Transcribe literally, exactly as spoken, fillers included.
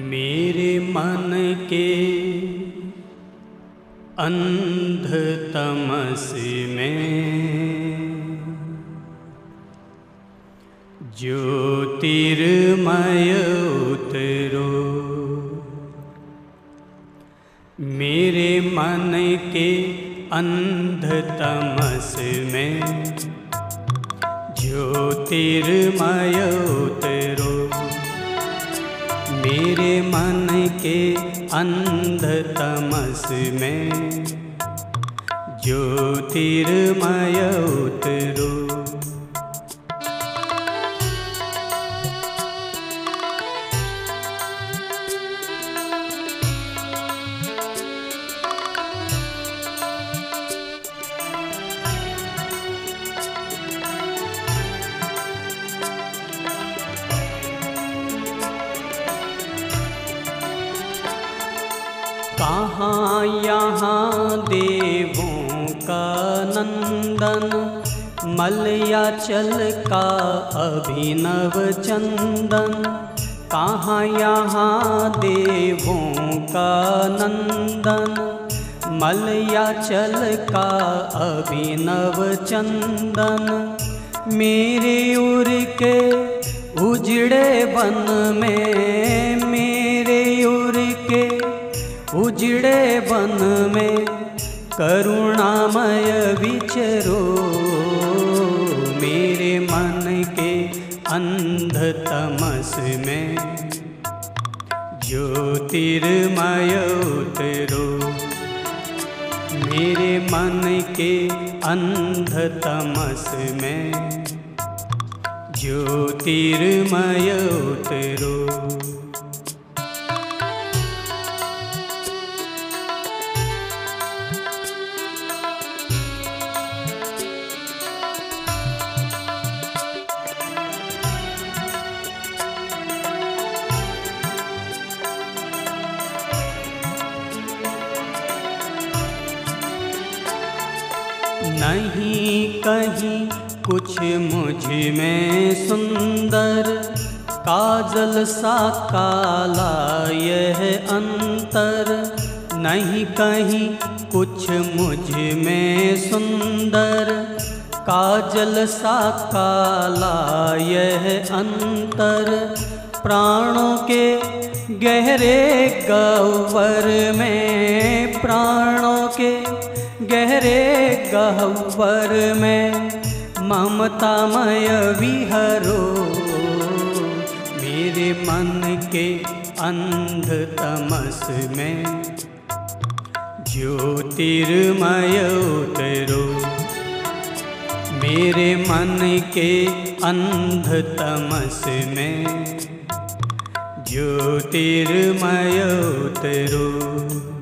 मेरे मन के अंध तमस में ज्योतिर्मय उतरो। मेरे मन के अंध तमस में ज्योतिर्मय उतरो। मेरे मन के अंध तमस में ज्योतिर्मय उतरो। कहाँ यहाँ देवों का नंदन, मलयाचल का अभिनव चंदन। कहाँ यहाँ देवों का नंदन, मलयाचल का अभिनव चंदन। मेरे उर के उजड़े वन में, मेरे उर के उजड़े वन में करुणामय विचरो। मेरे मन के अंध तमस में ज्योतिर्मय उतरो। मेरे मन के अंध तमस में ज्योतिर्मय उतरो। नहीं कहीं कुछ मुझ में सुंदर, काजल सा काला यह अंतर। नहीं कहीं कुछ मुझ में सुंदर, काजल सा काला यह अंतर। प्राणों के गहरे गह्वर में, प्राणों के गहरे गह्वर में ममतामय विहरो। मेरे मन के अंध तमस में ज्योतिर्मय उतरो। मेरे मन के अंध तमस में ज्योतिर्मय उतरो।